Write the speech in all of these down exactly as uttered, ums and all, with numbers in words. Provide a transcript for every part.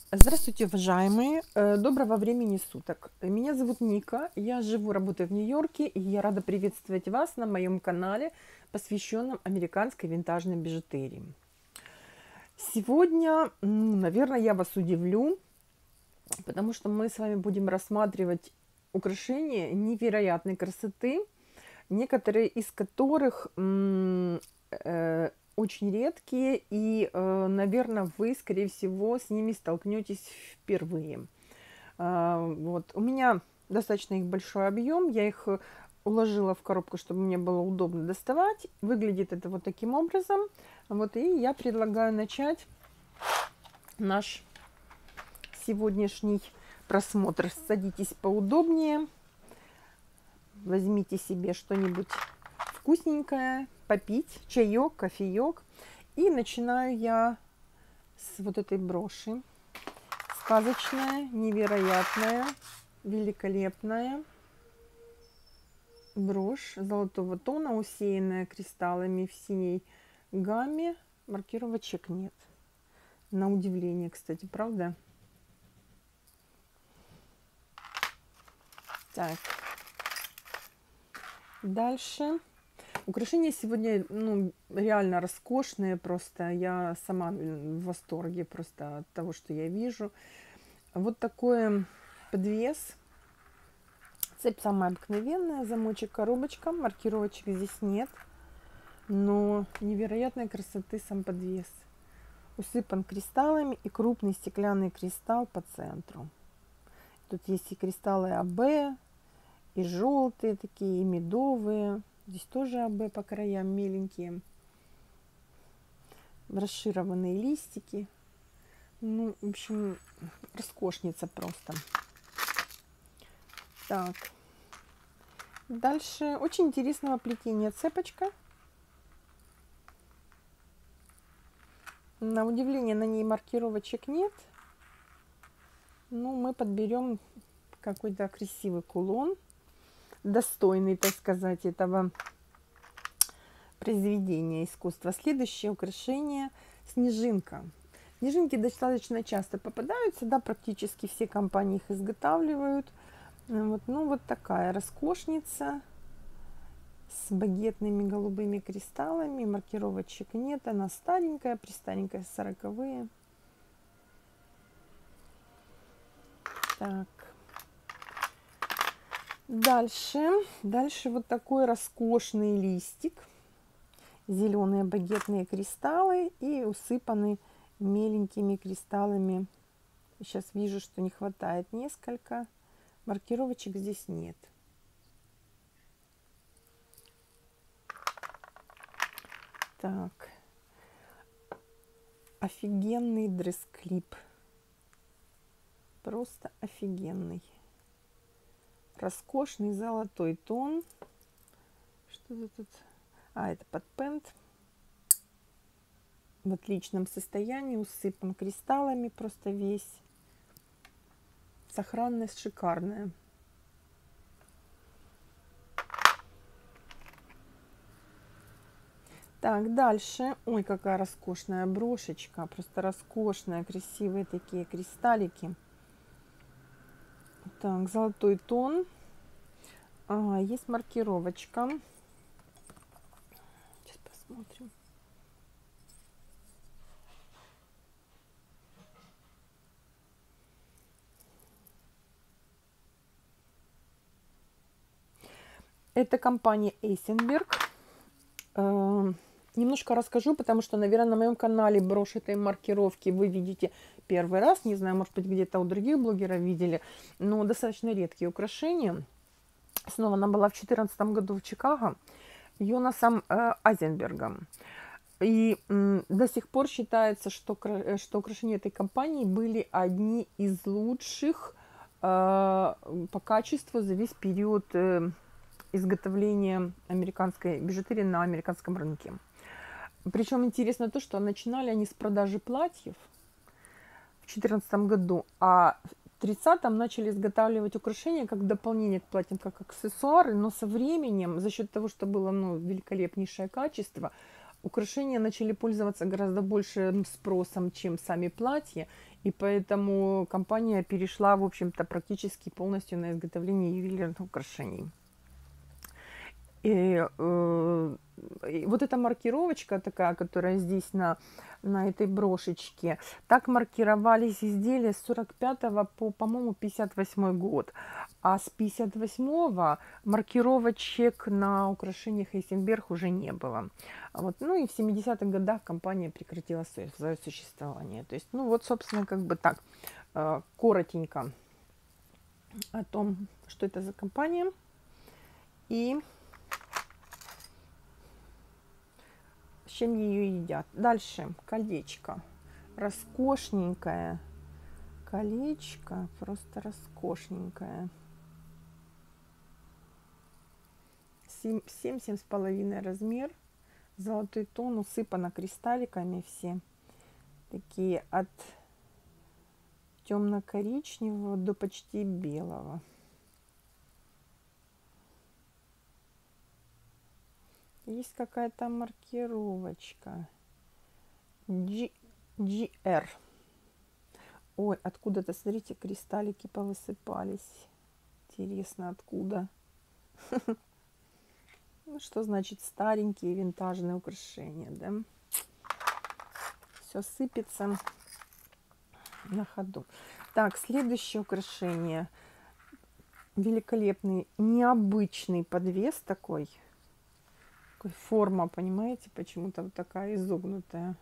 Здравствуйте, уважаемые! Э, Доброго времени суток. Меня зовут Ника, я живу, работаю в Нью-Йорке, и я рада приветствовать вас на моем канале, посвященном американской винтажной бижутерии. Сегодня, ну, наверное, я вас удивлю, потому что мы с вами будем рассматривать украшения невероятной красоты, некоторые из которых м, э, очень редкие, и, э, наверное, вы, скорее всего, с ними столкнетесь впервые. А, вот. У меня достаточно их большой объем, я их уложила в коробку, чтобы мне было удобно доставать. Выглядит это вот таким образом. Вот, и я предлагаю начать наш сегодняшний просмотр. Садитесь поудобнее, возьмите себе что-нибудь вкусненькое, попить, чаек, кофеек. И начинаю я с вот этой броши. Сказочная, невероятная, великолепная брошь золотого тона, усеянная кристаллами в синей гамме. Маркировочек нет. На удивление, кстати, правда? Так. Дальше. Украшения сегодня, ну, реально роскошные, просто я сама в восторге просто от того, что я вижу. Вот такой подвес. Цепь самая обыкновенная, замочек, коробочка, маркировочек здесь нет, но невероятной красоты сам подвес. Усыпан кристаллами и крупный стеклянный кристалл по центру. Тут есть и кристаллы АБ, и желтые такие, и медовые. Здесь тоже АБ по краям меленькие. Расшированные листики. Ну, в общем, роскошница просто. Так. Дальше очень интересного плетения цепочка. На удивление, на ней маркировочек нет. Ну, мы подберем какой-то красивый кулон, достойный, так сказать, этого произведения искусства. Следующее украшение – снежинка. Снежинки достаточно часто попадаются, да, практически все компании их изготавливают. Вот, ну, вот такая роскошница с багетными голубыми кристаллами. Маркировочек нет, она старенькая, престаренькая, сороковые. Так. Дальше. Дальше вот такой роскошный листик. Зеленые багетные кристаллы и усыпаны меленькими кристаллами. Сейчас вижу, что не хватает несколько. Маркировочек здесь нет. Так. Офигенный дресс-клип. Просто офигенный. Роскошный золотой тон. Что это тут? А, это подпент. В отличном состоянии. Усыпан кристаллами просто весь. Сохранность шикарная. Так, дальше. Ой, какая роскошная брошечка. Просто роскошная, красивые такие кристаллики. Так, золотой тон. А, есть маркировочка. Сейчас посмотрим. Это компания Эйсенберг. Э, немножко расскажу, потому что, наверное, на моем канале брошь этой маркировки вы видите первый раз. Не знаю, может быть, где-то у других блогеров видели. Но достаточно редкие украшения. Снова она была в две тысячи четырнадцатом году в Чикаго. Йонасом э, Айзенбергом. И м, до сих пор считается, что, что украшения этой компании были одни из лучших э, по качеству за весь период э, изготовления американской бижутерии на американском рынке. Причем интересно то, что начинали они с продажи платьев в две тысячи четырнадцатом году, а в тридцатом начали изготавливать украшения как дополнение к платьям, как аксессуары, но со временем, за счет того, что было, ну, великолепнейшее качество, украшения начали пользоваться гораздо большим спросом, чем сами платья, и поэтому компания перешла, в общем-то, практически полностью на изготовление ювелирных украшений. И, э, и вот эта маркировочка такая, которая здесь на, на этой брошечке, так маркировались изделия с сорок пятого по, по-моему, пятьдесят восьмой год. А с пятьдесят восьмого маркировочек на украшениях Эйсенберг уже не было. Вот. Ну и в семидесятых годах компания прекратила свое, свое существование. То есть, ну вот, собственно, как бы так, э, коротенько о том, что это за компания. И с чем ее едят. Дальше колечко. Роскошненькое. Колечко. Просто роскошненькое. семь-семь с половиной размер. Золотой тон, усыпано кристалликами все. Такие от темно-коричневого до почти белого. Есть какая-то маркировочка. G, джи эр. Ой, откуда-то, смотрите, кристаллики повысыпались. Интересно, откуда? Ну, что значит старенькие винтажные украшения, да? Все сыпется на ходу. Так, следующее украшение. Великолепный, необычный подвес такой. Форма, понимаете, почему-то вот такая изогнутая.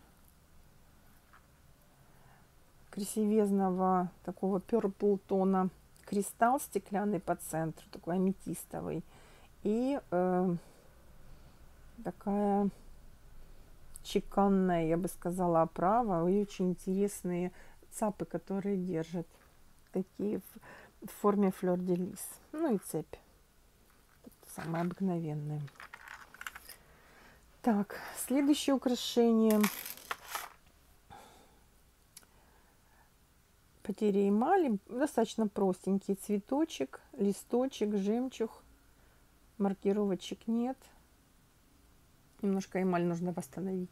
Красивезного такого purple тона кристалл стеклянный по центру, такой аметистовый. И э, такая чеканная, я бы сказала, оправа. И очень интересные цапы, которые держат. Такие в, в форме флёр-де-лис. Ну и цепь. Самые обыкновенные. Так, следующее украшение. Потеря эмали. Достаточно простенький цветочек, листочек, жемчуг. Маркировочек нет. Немножко эмаль нужно восстановить.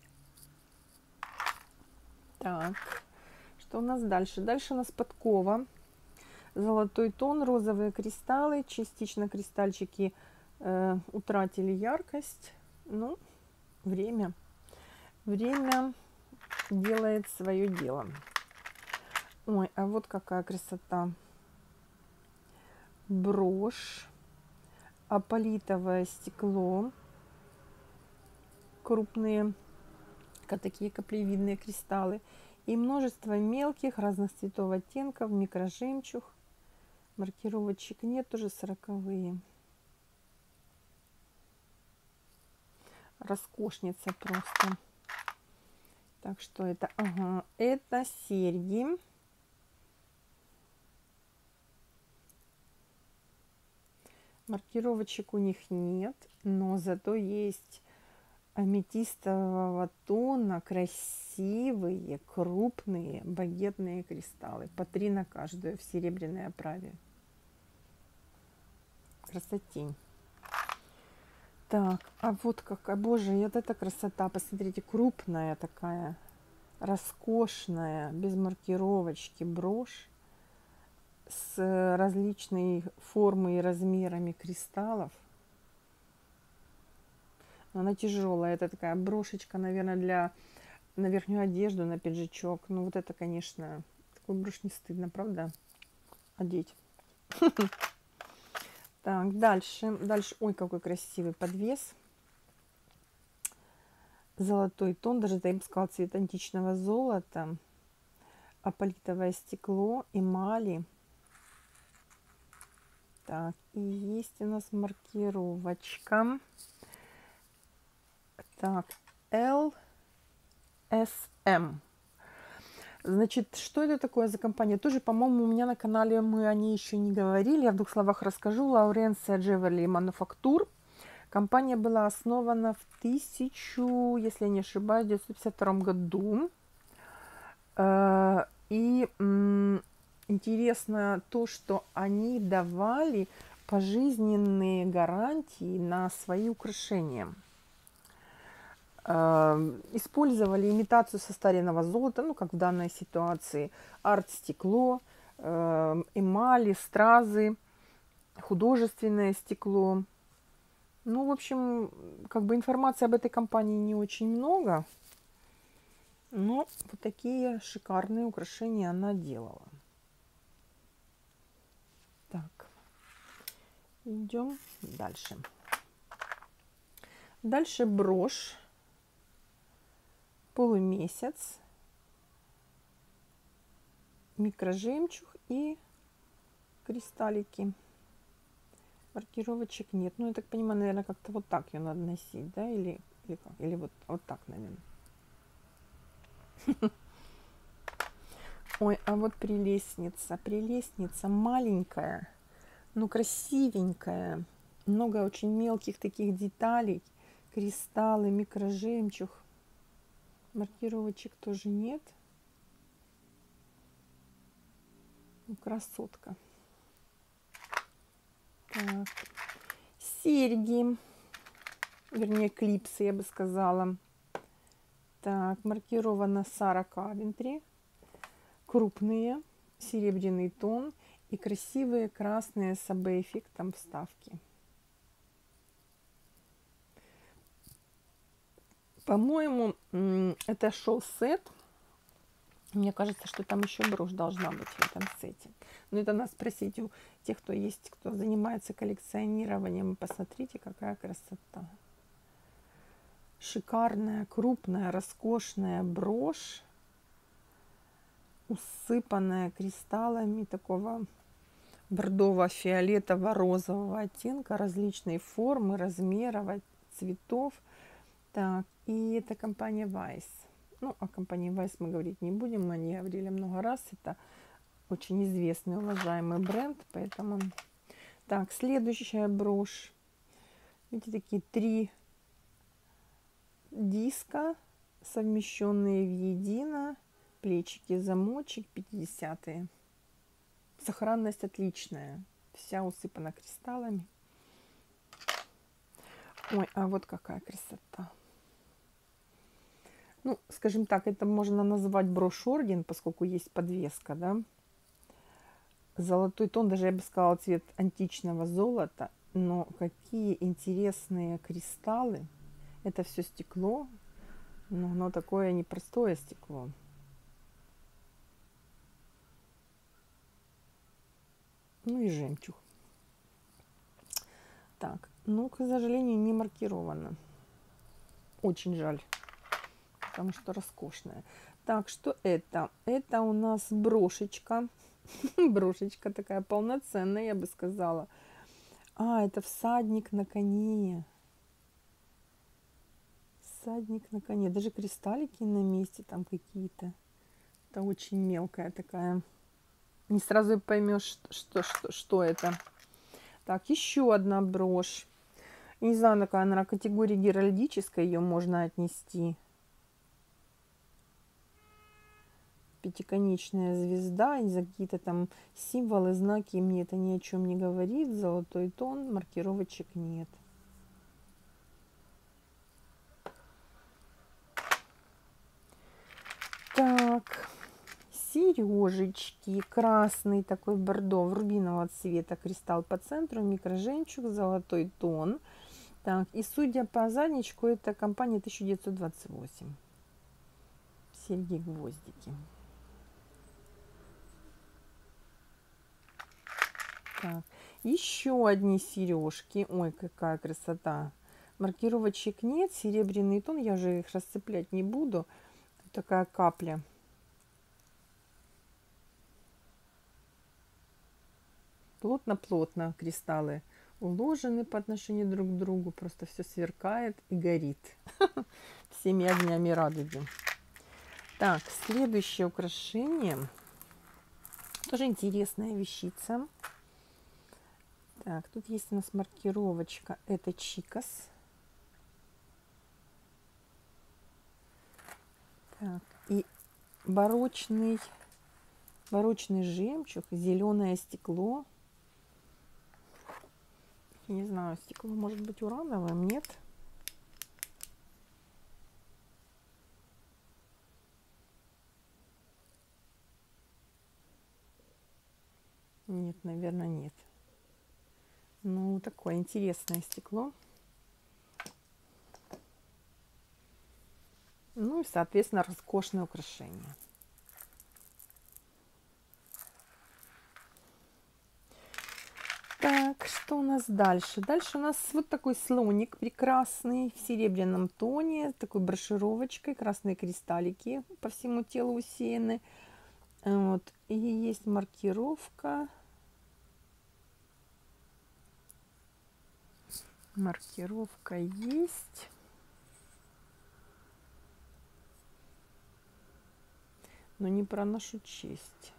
Так, что у нас дальше? Дальше у нас подкова. Золотой тон, розовые кристаллы. Частично кристальчики э, утратили яркость. Ну, время. Время делает свое дело. Ой, а вот какая красота. Брошь. Аполитовое стекло. Крупные, как такие каплевидные кристаллы. И множество мелких разных цветов, оттенков, микрожемчуг. Маркировочек нет, тоже сороковые. Роскошница просто. Так, что это? Ага, это серьги. Маркировочек у них нет, но зато есть аметистового тона красивые, крупные багетные кристаллы. По три на каждую в серебряной оправе. Красотень. Так, а вот какая, боже, вот эта красота, посмотрите, крупная такая, роскошная, без маркировочки брошь с различной формой и размерами кристаллов. Она тяжелая, это такая брошечка, наверное, для на верхнюю одежду, на пиджачок. Ну вот это, конечно, такую брошь не стыдно, правда, одеть. Так, дальше, дальше, ой, какой красивый подвес. Золотой тон, даже, я бы сказала, цвет античного золота. Аполитовое стекло, эмали. Так, и есть у нас маркировочка. Так, эл эс эм. Значит, что это такое за компания? Тоже, по-моему, у меня на канале мы о ней еще не говорили. Я в двух словах расскажу. Лауренция Джеверли Мануфактур. Компания была основана в тысячу, если я не ошибаюсь, девятьсот пятьдесят втором году. И интересно то, что они давали пожизненные гарантии на свои украшения. Э, использовали имитацию состаренного золота, ну, как в данной ситуации, арт-стекло, э, эмали, стразы, художественное стекло. Ну, в общем, как бы информации об этой компании не очень много, но вот такие шикарные украшения она делала. Так, идем дальше. Дальше брошь, полумесяц, микрожемчуг и кристаллики. Маркировочек нет. Ну, я так понимаю, наверное, как-то вот так ее надо носить, да? Или, или как? Или вот, вот так, наверное. Ой, а вот прелестница. Прелестница маленькая, но красивенькая. Много очень мелких таких деталей. Кристаллы, микрожемчуг. Маркировочек тоже нет. Ну, красотка. Так. Серьги. Вернее, клипсы, я бы сказала. Так, маркировано Сара Кавентри. Крупные, серебряный тон и красивые красные с эй би-эффектом вставки. По-моему, это шоу-сет. Мне кажется, что там еще брошь должна быть в этом сете. Но это надо спросить у тех, кто есть, кто занимается коллекционированием. Посмотрите, какая красота. Шикарная, крупная, роскошная брошь, усыпанная кристаллами такого бордово-фиолетово-розового оттенка, различной формы, размеров, цветов. Так, и это компания Weiss. Ну, о компании Weiss мы говорить не будем, мы не говорили много раз. Это очень известный, уважаемый бренд, поэтому... Так, следующая брошь. Видите, такие три диска, совмещенные в едино. Плечики, замочек, пятидесятые. Сохранность отличная. Вся усыпана кристаллами. Ой, а вот какая красота. Ну, скажем так, это можно назвать брошь-орден, поскольку есть подвеска, да. Золотой тон, даже я бы сказала, цвет античного золота. Но какие интересные кристаллы. Это все стекло, но оно такое непростое стекло. Ну и жемчуг. Так, ну, к сожалению, не маркировано. Очень жаль, потому что роскошная. Так, что это? Это у нас брошечка. Брошечка такая полноценная, я бы сказала. А, это всадник на коне. Всадник на коне. Даже кристаллики на месте там какие-то. Это очень мелкая такая. Не сразу поймешь, что, что, что это. Так, еще одна брошь. Не знаю, какая она, категории геральдической ее можно отнести. Пятиконечная звезда, и за какие-то там символы, знаки мне это ни о чем не говорит. Золотой тон, маркировочек нет. Так, сережечки, красный такой бордов, рубинового цвета, кристалл по центру, микрожемчуг, золотой тон. Так, и судя по задничку, это компания тысяча девятьсот двадцать восемь. Серьги-гвоздики. Так, еще одни сережки. Ой, какая красота. Маркировочек нет, серебряный тон, я уже их расцеплять не буду. Такая капля. Плотно-плотно кристаллы уложены по отношению друг к другу. Просто все сверкает и горит. Всеми огнями радуги. Так, следующее украшение. Тоже интересная вещица. Так, тут есть у нас маркировочка. Это Чикос. Так, и барочный, барочный жемчуг, зеленое стекло. Я не знаю, стекло может быть урановым, нет? Нет, наверное, нет. Ну, такое интересное стекло. Ну и, соответственно, роскошное украшение. Так, что у нас дальше? Дальше у нас вот такой слоник прекрасный в серебряном тоне, такой брошюровочкой, красные кристаллики по всему телу усеяны. Вот. И есть маркировка. Маркировка есть. Но не про нашу честь.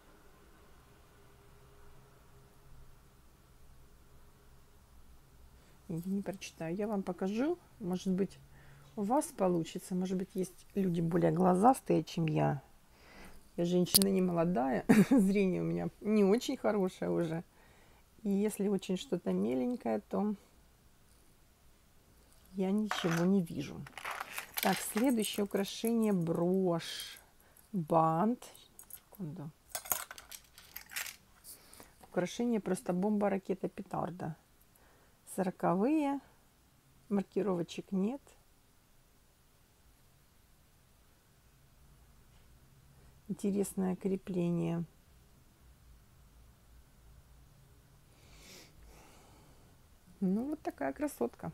Я не прочитаю. Я вам покажу. Может быть, у вас получится. Может быть, есть люди более глазастые, чем я. Я женщина не молодая. Зрение у меня не очень хорошее уже. И если очень что-то меленькое, то я ничего не вижу. Так, следующее украшение — брошь. Бант. Секунду. Украшение просто бомба, ракета, петарда. Сороковые. Маркировочек нет. Интересное крепление. Ну, вот такая красотка.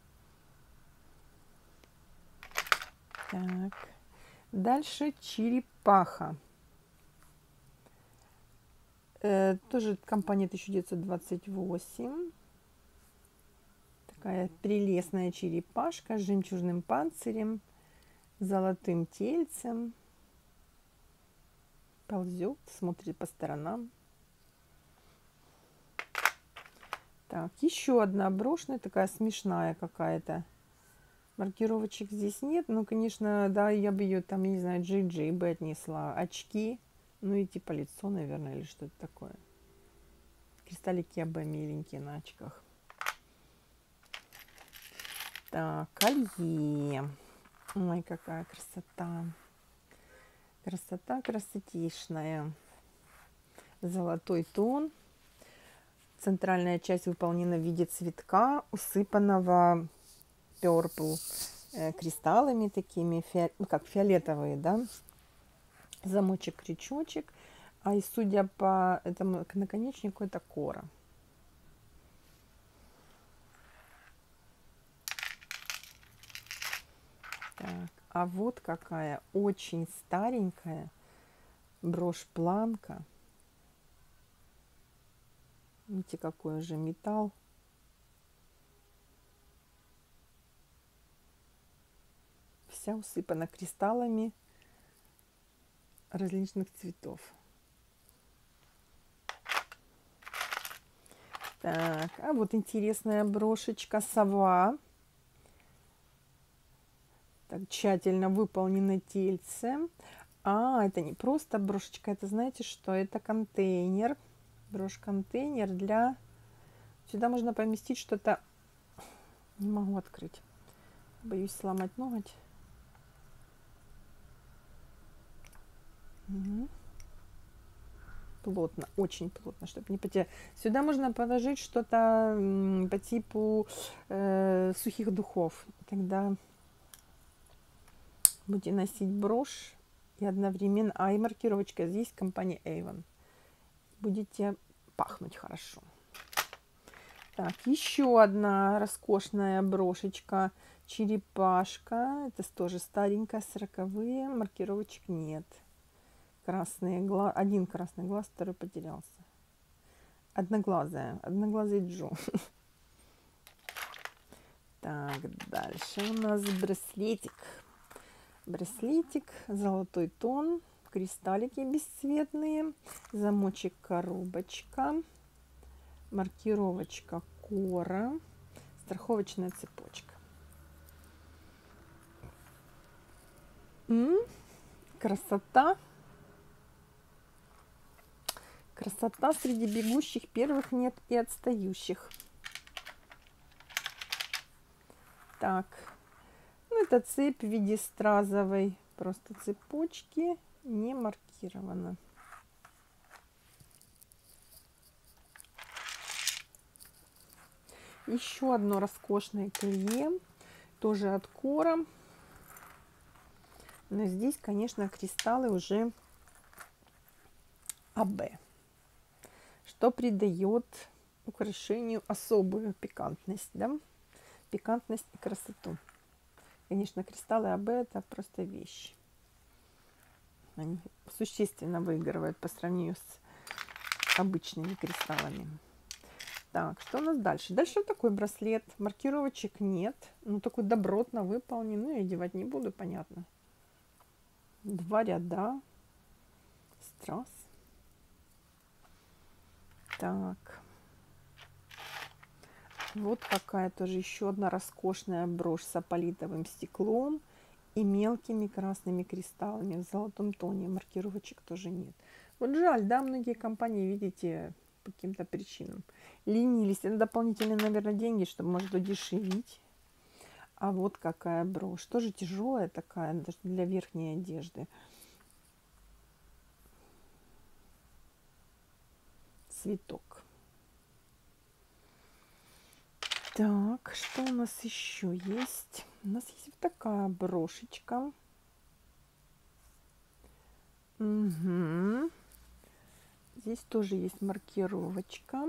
Так. Дальше черепаха. Э, тоже компания тысяча девятьсот двадцать восемь. Такая прелестная черепашка с жемчужным панцирем, золотым тельцем. Ползет, смотрит по сторонам. Так, еще одна брошная, такая смешная какая-то. Маркировочек здесь нет. Ну, конечно, да, я бы ее там, я не знаю, джей джей бы отнесла. Очки, ну и типа лицо, наверное, или что-то такое. Кристаллики АБ миленькие на очках. Так, колье. Ой, какая красота. Красота красотишная. Золотой тон. Центральная часть выполнена в виде цветка, усыпанного purple э, кристаллами такими, фи, ну, как фиолетовые, да. Замочек-крючочек. А и судя по этому наконечнику, это кора. Так, а вот какая очень старенькая брошь-планка. Видите, какой уже металл. Вся усыпана кристаллами различных цветов. Так, а вот интересная брошечка сова. Так, тщательно выполнено тельце. А, это не просто брошечка, это знаете что? Это контейнер. Брошь-контейнер для... Сюда можно поместить что-то... Не могу открыть. Боюсь сломать ноготь. Угу. Плотно, очень плотно, чтобы не потерять. Сюда можно положить что-то по типу э, сухих духов. Тогда будете носить брошь и одновременно... А, и маркировочка здесь компания Avon. Будете пахнуть хорошо. Так, еще одна роскошная брошечка. Черепашка. Это тоже старенькая, сороковые. Маркировочек нет. Красные глаз. Один красный глаз, второй потерялся. Одноглазая. Одноглазый Джо. Так, дальше у нас браслетик. Браслетик, золотой тон, кристаллики бесцветные, замочек коробочка, маркировочка кора, страховочная цепочка. М-м, красота. Красота среди бегущих, первых нет и отстающих. Так. Ну, это цепь в виде стразовой, просто цепочки, не маркирована. Еще одно роскошное колье, тоже от Кора. Но здесь, конечно, кристаллы уже АБ, что придает украшению особую пикантность, да? Пикантность и красоту. Конечно, кристаллы АБ это просто вещь. Они существенно выигрывают по сравнению с обычными кристаллами. Так, что у нас дальше? Дальше вот такой браслет. Маркировочек нет. Ну, такой добротно выполнен. Ну, я одевать не буду, понятно. Два ряда. Страз. Так. Вот какая тоже еще одна роскошная брошь с апполитовым стеклом и мелкими красными кристаллами в золотом тоне. Маркировочек тоже нет. Вот жаль, да, многие компании, видите, по каким-то причинам ленились. Это дополнительные, наверное, деньги, чтобы, может, удешевить. А вот какая брошь. Тоже тяжелая такая, даже для верхней одежды. Цветок. Так, что у нас еще есть? У нас есть вот такая брошечка. Угу. Здесь тоже есть маркировочка.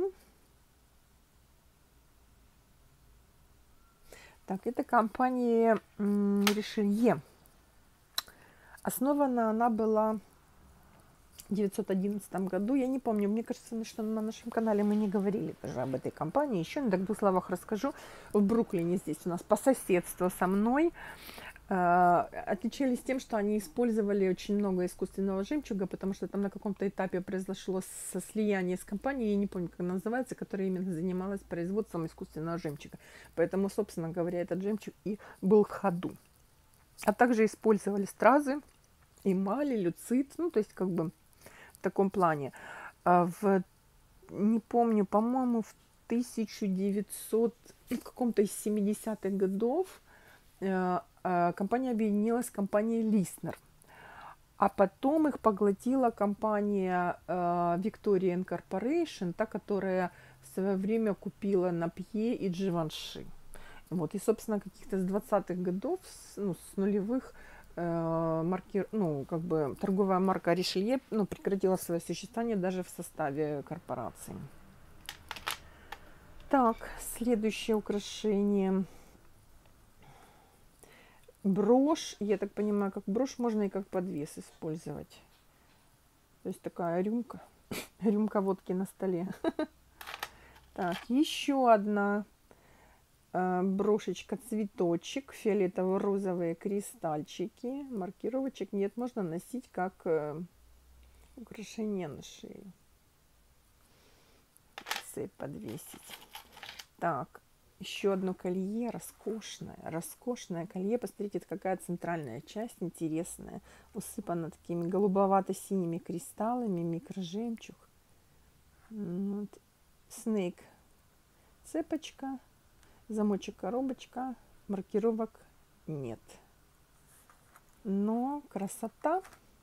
Так, это компания Ришелье. Основана она была в девятьсот одиннадцатом году. Я не помню, мне кажется, что на нашем канале мы не говорили даже об этой компании. Еще не так в двух словах расскажу. В Бруклине здесь у нас по соседству со мной. Отличались тем, что они использовали очень много искусственного жемчуга, потому что там на каком-то этапе произошло слияние с компанией, я не помню, как она называется, которая именно занималась производством искусственного жемчуга. Поэтому, собственно говоря, этот жемчуг и был в ходу. А также использовали стразы, эмали, люцит, ну, то есть как бы в таком плане. В, не помню, по-моему, в тысяча девятьсот, в каком-то из семидесятых годов компания объединилась с компанией Лиснер. А потом их поглотила компания э, Victorian Corporation, та, которая в свое время купила Напье и Givenchy. Вот. И, собственно, каких-то с двадцатых годов, с, ну, с нулевых, э, марки, ну, как бы торговая марка Ришелье, ну, прекратила свое существование даже в составе корпорации. Так, следующее украшение. Брошь, я так понимаю, как брошь можно и как подвес использовать. То есть такая рюмка, рюмка водки на столе. Так, еще одна брошечка, цветочек, фиолетово-розовые кристальчики. Маркировочек нет, можно носить как украшение на шею. Цепь подвесить. Так. Еще одно колье, роскошное, роскошное колье. Посмотрите, это какая центральная часть, интересная, усыпана такими голубовато-синими кристаллами, микрожемчуг. Вот. Снейк, цепочка, замочек, коробочка, маркировок нет. Но красота,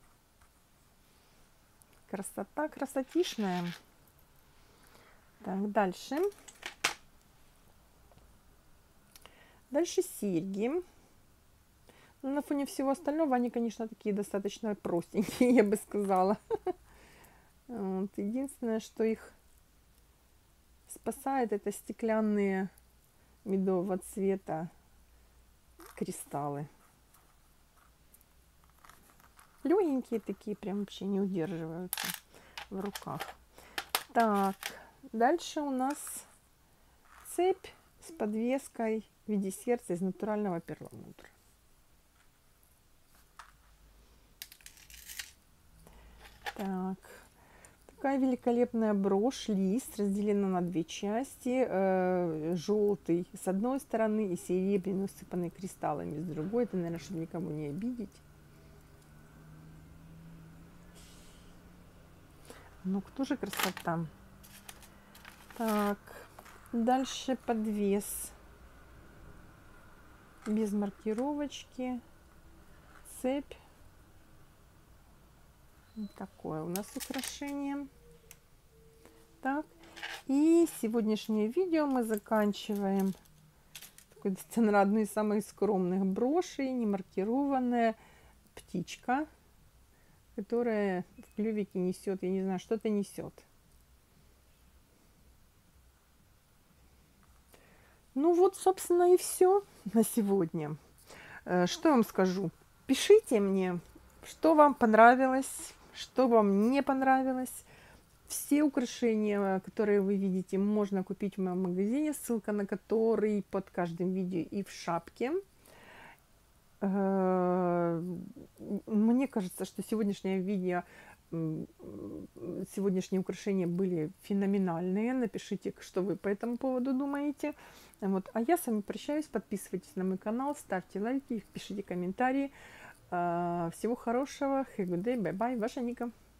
красота, красотишная. Так, дальше. Дальше серьги. Ну, на фоне всего остального они, конечно, такие достаточно простенькие, я бы сказала. Вот. Единственное, что их спасает, это стеклянные медового цвета кристаллы. Легенькие такие, прям вообще не удерживаются в руках. Так, дальше у нас цепь с подвеской в виде сердца из натурального перламутра. Так, такая великолепная брошь, лист, разделена на две части. Э, желтый с одной стороны и серебряный, усыпанный кристаллами с другой. Это, наверное, чтобы никому не обидеть. Ну, кто же красота? Так, дальше подвес. Без маркировочки. Цепь. Вот такое у нас украшение. Так. И сегодняшнее видео мы заканчиваем такой одной из самых скромных брошей, не маркированная птичка, которая в клювике несет, я не знаю, что-то несет. Ну вот, собственно, и все на сегодня. Что я вам скажу? Пишите мне, что вам понравилось, что вам не понравилось. Все украшения, которые вы видите, можно купить в моем магазине, ссылка на который под каждым видео и в шапке. Мне кажется, что сегодняшнее видео, сегодняшние украшения были феноменальные. Напишите, что вы по этому поводу думаете. Вот. А я с вами прощаюсь. Подписывайтесь на мой канал, ставьте лайки, пишите комментарии. Всего хорошего. Have a good day. Bye bye. Ваша Ника.